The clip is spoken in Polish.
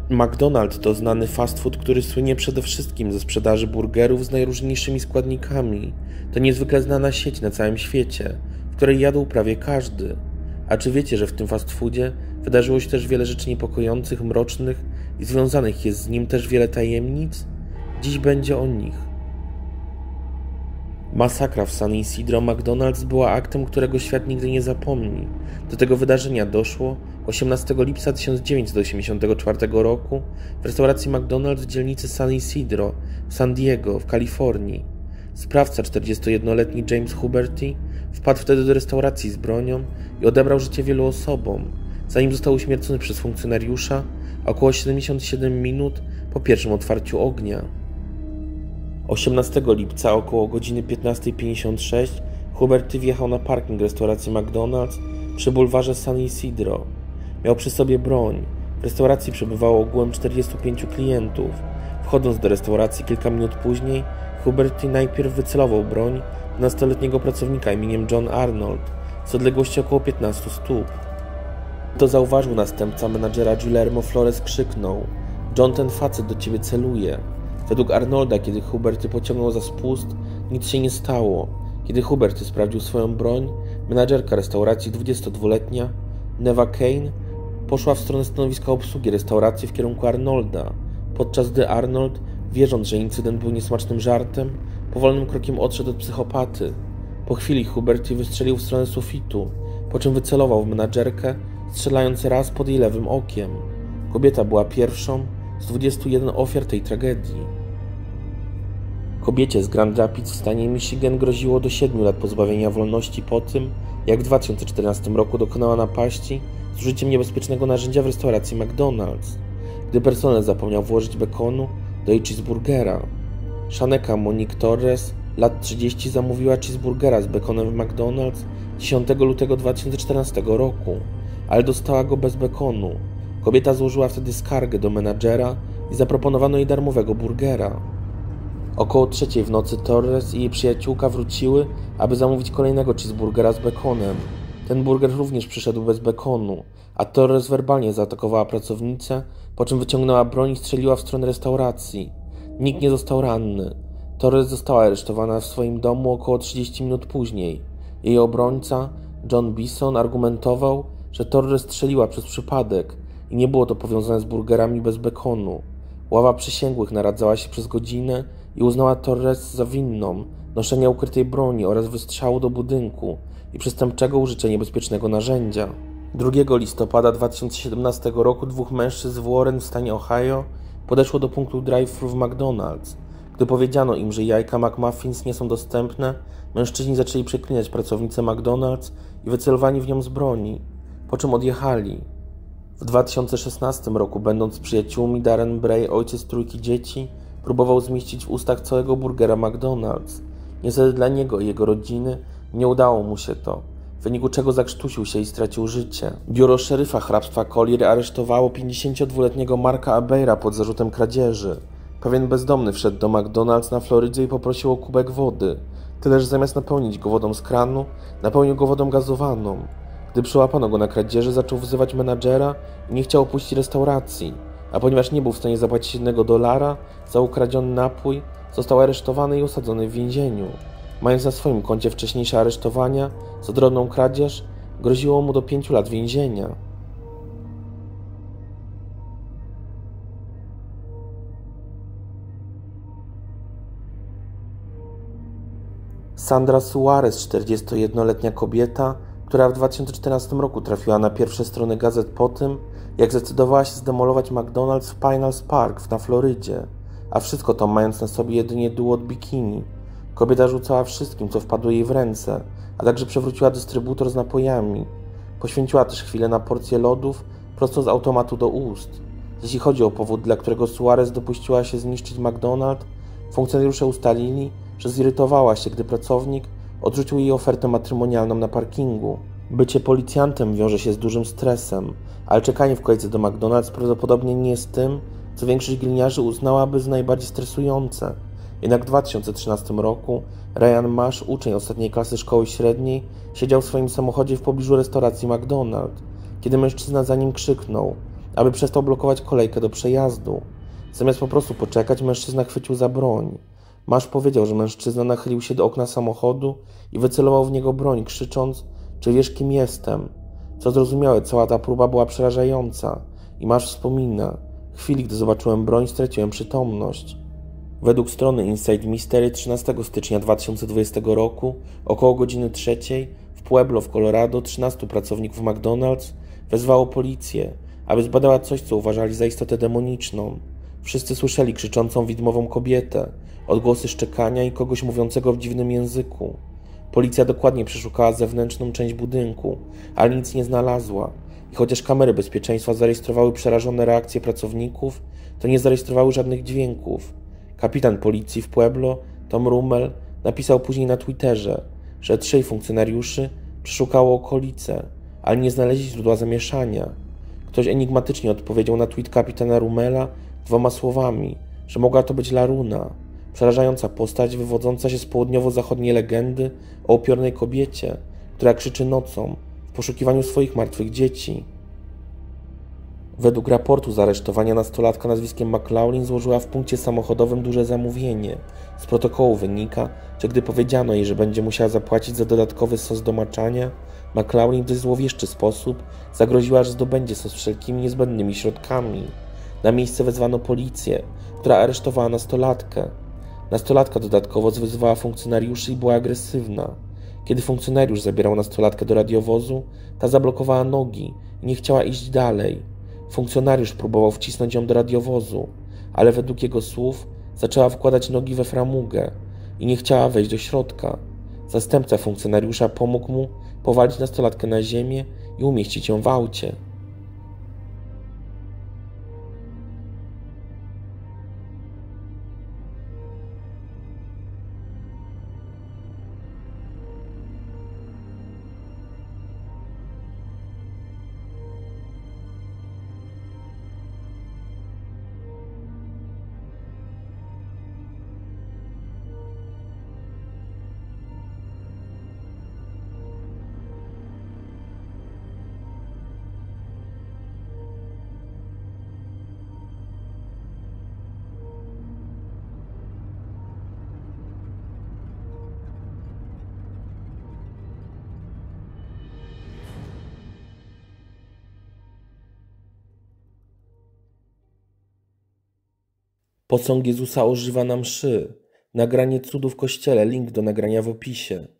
McDonald's to znany fast food, który słynie przede wszystkim ze sprzedaży burgerów z najróżniejszymi składnikami. To niezwykle znana sieć na całym świecie, w której jadł prawie każdy. A czy wiecie, że w tym fast foodzie wydarzyło się też wiele rzeczy niepokojących, mrocznych i związanych jest z nim też wiele tajemnic? Dziś będzie o nich. Masakra w San Isidro McDonald's była aktem, którego świat nigdy nie zapomni. Do tego wydarzenia doszło 18 lipca 1984 roku w restauracji McDonald's w dzielnicy San Isidro w San Diego w Kalifornii. Sprawca, 41-letni James Huberty, wpadł wtedy do restauracji z bronią i odebrał życie wielu osobom, zanim został uśmiercony przez funkcjonariusza około 77 minut po pierwszym otwarciu ognia. 18 lipca około godziny 15:56 Huberty wjechał na parking restauracji McDonald's przy bulwarze San Isidro. Miał przy sobie broń. W restauracji przebywało ogółem 45 klientów. Wchodząc do restauracji kilka minut później, Huberty najpierw wycelował broń w nastoletniego pracownika imieniem John Arnold z odległości około 15 stóp. To zauważył następca menadżera Guillermo Flores, krzyknął: „John, ten facet do ciebie celuje”. Według Arnolda, kiedy Huberty pociągnął za spust, nic się nie stało. Kiedy Huberty sprawdził swoją broń, menadżerka restauracji, 22-letnia Neva Kane, poszła w stronę stanowiska obsługi restauracji w kierunku Arnolda, podczas gdy Arnold, wierząc, że incydent był niesmacznym żartem, powolnym krokiem odszedł od psychopaty. Po chwili Huberty wystrzelił w stronę sufitu, po czym wycelował w menadżerkę, strzelając raz pod jej lewym okiem. Kobieta była pierwszą z 21 ofiar tej tragedii. Kobiecie z Grand Rapids w stanie Michigan groziło do 7 lat pozbawienia wolności po tym, jak w 2014 roku dokonała napaści z użyciem niebezpiecznego narzędzia w restauracji McDonald's, gdy personel zapomniał włożyć bekonu do jej cheeseburgera. Shaneka Monique Torres, lat 30, zamówiła cheeseburgera z bekonem w McDonald's 10 lutego 2014 roku, ale dostała go bez bekonu. Kobieta złożyła wtedy skargę do menadżera i zaproponowano jej darmowego burgera. Około 3:00 w nocy Torres i jej przyjaciółka wróciły, aby zamówić kolejnego cheeseburgera z bekonem. Ten burger również przyszedł bez bekonu, a Torres werbalnie zaatakowała pracownicę, po czym wyciągnęła broń i strzeliła w stronę restauracji. Nikt nie został ranny. Torres została aresztowana w swoim domu około 30 minut później. Jej obrońca, John Bison, argumentował, że Torres strzeliła przez przypadek i nie było to powiązane z burgerami bez bekonu. Ława przysięgłych naradzała się przez godzinę i uznała Torres za winną noszenia ukrytej broni oraz wystrzału do budynku i przestępczego użycia niebezpiecznego narzędzia. 2 listopada 2017 roku 2 mężczyzn w Warren w stanie Ohio podeszło do punktu drive-thru w McDonald's. Gdy powiedziano im, że jajka McMuffins nie są dostępne, mężczyźni zaczęli przeklinać pracownicę McDonald's i wycelowani w nią z broni, po czym odjechali. W 2016 roku, będąc z przyjaciółmi, Darren Bray, ojciec 3 dzieci, próbował zmieścić w ustach całego burgera McDonald's. Niestety dla niego i jego rodziny nie udało mu się to, w wyniku czego zakrztusił się i stracił życie. Biuro szeryfa hrabstwa Collier aresztowało 52-letniego Marka Abeira pod zarzutem kradzieży. Pewien bezdomny wszedł do McDonald's na Florydzie i poprosił o kubek wody, tyle że zamiast napełnić go wodą z kranu, napełnił go wodą gazowaną. Gdy przyłapano go na kradzieży, zaczął wzywać menadżera i nie chciał opuścić restauracji, a ponieważ nie był w stanie zapłacić $1 za ukradziony napój, został aresztowany i osadzony w więzieniu. Mając na swoim koncie wcześniejsze aresztowania za drobną kradzież, groziło mu do 5 lat więzienia. Sandra Suarez, 41-letnia kobieta, która w 2014 roku trafiła na pierwsze strony gazet po tym, jak zdecydowała się zdemolować McDonald's w Pinellas Park na Florydzie, a wszystko to mając na sobie jedynie dół od bikini. Kobieta rzucała wszystkim, co wpadło jej w ręce, a także przewróciła dystrybutor z napojami. Poświęciła też chwilę na porcję lodów prosto z automatu do ust. Jeśli chodzi o powód, dla którego Suarez dopuściła się zniszczyć McDonald's, funkcjonariusze ustalili, że zirytowała się, gdy pracownik odrzucił jej ofertę matrymonialną na parkingu. Bycie policjantem wiąże się z dużym stresem, ale czekanie w kolejce do McDonald's prawdopodobnie nie jest tym, co większość gliniarzy uznałaby za najbardziej stresujące. Jednak w 2013 roku Ryan Mash, uczeń ostatniej klasy szkoły średniej, siedział w swoim samochodzie w pobliżu restauracji McDonald's, kiedy mężczyzna za nim krzyknął: aby przestał blokować kolejkę do przejazdu. Zamiast po prostu poczekać, mężczyzna chwycił za broń. Masz powiedział, że mężczyzna nachylił się do okna samochodu i wycelował w niego broń, krzycząc: czy wiesz, kim jestem? Co zrozumiałe, cała ta próba była przerażająca. I Masz wspomina: w chwili, gdy zobaczyłem broń, straciłem przytomność. Według strony Inside Mystery 13 stycznia 2020 roku, około godziny 3, w Pueblo w Colorado 13 pracowników McDonald's wezwało policję, aby zbadała coś, co uważali za istotę demoniczną. Wszyscy słyszeli krzyczącą widmową kobietę, odgłosy szczekania i kogoś mówiącego w dziwnym języku. Policja dokładnie przeszukała zewnętrzną część budynku, ale nic nie znalazła. I chociaż kamery bezpieczeństwa zarejestrowały przerażone reakcje pracowników, to nie zarejestrowały żadnych dźwięków. Kapitan policji w Pueblo, Tom Rummel, napisał później na Twitterze, że 3 funkcjonariuszy przeszukało okolice, ale nie znaleźli źródła zamieszania. Ktoś enigmatycznie odpowiedział na tweet kapitana Rummela 2 słowami, że mogła to być Laruna, przerażająca postać wywodząca się z południowo-zachodniej legendy o upiornej kobiecie, która krzyczy nocą w poszukiwaniu swoich martwych dzieci. Według raportu z aresztowania nastolatka nazwiskiem McLaurin złożyła w punkcie samochodowym duże zamówienie. Z protokołu wynika, że gdy powiedziano jej, że będzie musiała zapłacić za dodatkowy sos do maczania, McLaurin w dość złowieszczy sposób zagroziła, że zdobędzie sos wszelkimi niezbędnymi środkami. Na miejsce wezwano policję, która aresztowała nastolatkę. Nastolatka dodatkowo wyzwała funkcjonariuszy i była agresywna. Kiedy funkcjonariusz zabierał nastolatkę do radiowozu, ta zablokowała nogi i nie chciała iść dalej. Funkcjonariusz próbował wcisnąć ją do radiowozu, ale według jego słów zaczęła wkładać nogi we framugę i nie chciała wejść do środka. Zastępca funkcjonariusza pomógł mu powalić nastolatkę na ziemię i umieścić ją w aucie. Posąg Jezusa ożywa na mszy. Nagranie cudu w kościele. Link do nagrania w opisie.